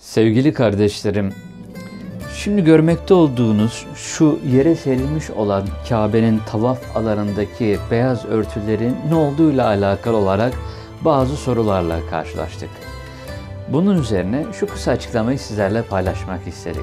Sevgili kardeşlerim, şimdi görmekte olduğunuz şu yere serilmiş olan Kabe'nin tavaf alanındaki beyaz örtülerin ne olduğuyla alakalı olarak bazı sorularla karşılaştık. Bunun üzerine şu kısa açıklamayı sizlerle paylaşmak istedik.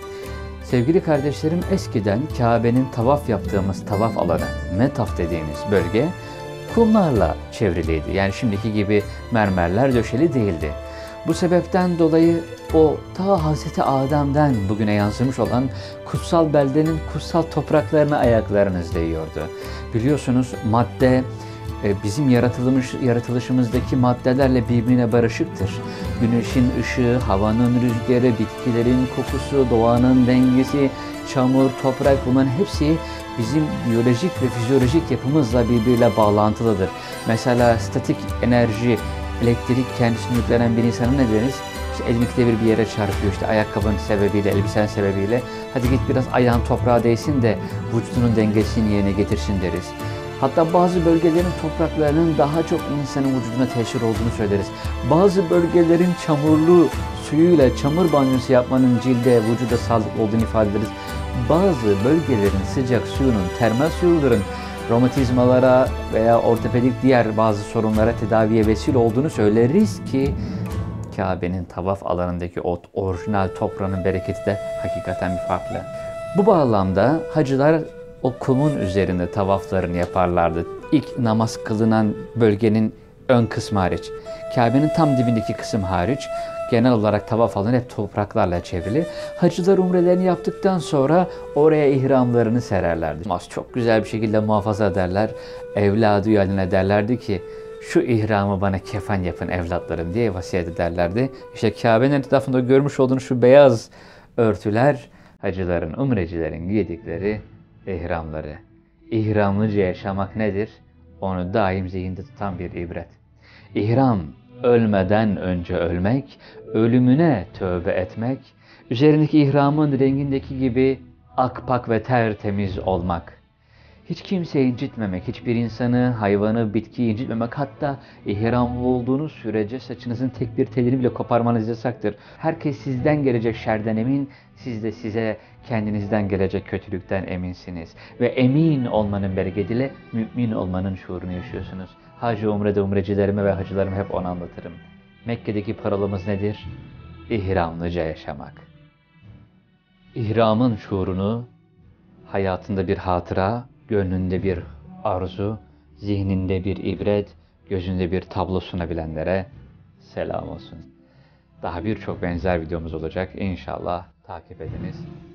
Sevgili kardeşlerim, eskiden Kabe'nin tavaf yaptığımız tavaf alanı, metaf dediğimiz bölge kumlarla çevriliydi. Yani şimdiki gibi mermerler döşeli değildi. Bu sebepten dolayı o ta Hazreti Adem'den bugüne yansımış olan kutsal beldenin kutsal topraklarına ayaklarınız değiyordu. Biliyorsunuz madde bizim yaratılışımızdaki maddelerle birbirine barışıktır. Güneşin ışığı, havanın rüzgarı, bitkilerin kokusu, doğanın dengesi, çamur, toprak, bunların hepsi bizim biyolojik ve fizyolojik yapımızla birbiriyle bağlantılıdır. Mesela statik enerji, elektrik kendisini yüklenen bir insana ne deriz? İşte elini bir yere çarpıyor, işte ayakkabının sebebiyle, elbisen sebebiyle. Hadi git biraz ayağın toprağa değsin de vücudunun dengesini yerine getirsin deriz. Hatta bazı bölgelerin topraklarının daha çok insanın vücuduna tesir olduğunu söyleriz. Bazı bölgelerin çamurlu suyuyla çamur banyosu yapmanın cilde, vücuda sağlıklı olduğunu ifade ederiz. Bazı bölgelerin sıcak suyunun, termal suyuların romatizmalara veya ortopedik diğer bazı sorunlara tedaviye vesile olduğunu söyleriz ki Kabe'nin tavaf alanındaki o orijinal toprağının bereketi de hakikaten bir farklı. Bu bağlamda hacılar o kumun üzerinde tavaflarını yaparlardı. İlk namaz kılınan bölgenin ön kısmı hariç, Kabe'nin tam dibindeki kısım hariç, genel olarak tavaf alanı hep topraklarla çevrili. Hacılar umrelerini yaptıktan sonra oraya ihramlarını sererlerdi. Çok güzel bir şekilde muhafaza ederler. Evladı haline derlerdi ki, şu ihramı bana kefen yapın evlatlarım diye vasiyet ederlerdi. İşte Kabe'nin etrafında görmüş olduğunuz şu beyaz örtüler, hacıların, umrecilerin giydikleri ihramları. İhramlıca yaşamak nedir? Onu daim zihinde tutan bir ibret. İhram, ölmeden önce ölmek, ölümüne tövbe etmek, üzerindeki ihramın rengindeki gibi akpak ve tertemiz olmak. Hiç kimseyi incitmemek, hiçbir insanı, hayvanı, bitkiyi incitmemek, hatta ihramlı olduğunuz sürece saçınızın tek bir telini bile koparmanız yasaktır. Herkes sizden gelecek şerden emin, siz de size kendinizden gelecek kötülükten eminsiniz. Ve emin olmanın bereketiyle mümin olmanın şuurunu yaşıyorsunuz. Hacı umrede umrecilerime ve hacılarıma hep onu anlatırım. Mekke'deki parolumuz nedir? İhramlıca yaşamak. İhramın şuurunu hayatında bir hatıra, gönlünde bir arzu, zihninde bir ibret, gözünde bir tablo sunabilenlere selam olsun. Daha birçok benzer videomuz olacak. İnşallah takip ediniz.